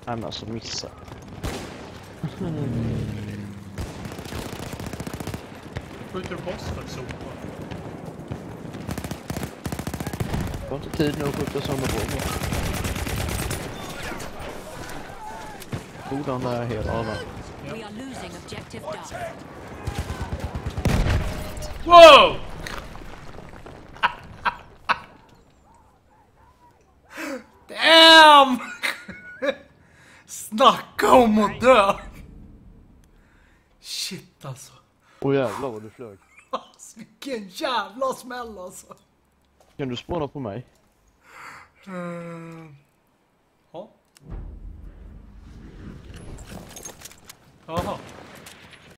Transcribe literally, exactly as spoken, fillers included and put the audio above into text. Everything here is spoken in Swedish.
Nej men alltså missa. Skjuter du på oss för att sopa? Jag har inte tid nu att skjuta sådana bomber. Godan är hela alla. We are losing objective Duff. Wow! Damn! Snacka om att dö! Shit alltså. Åh jävlar vad du flög. Alltså, vilken jävla smäll alltså. Kan du spåna på mig? Uh, ja. Jaha.